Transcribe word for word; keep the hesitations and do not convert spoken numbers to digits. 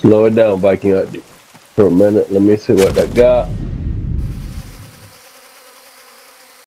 Slow it down, Viking. For a minute. Let me see what I got.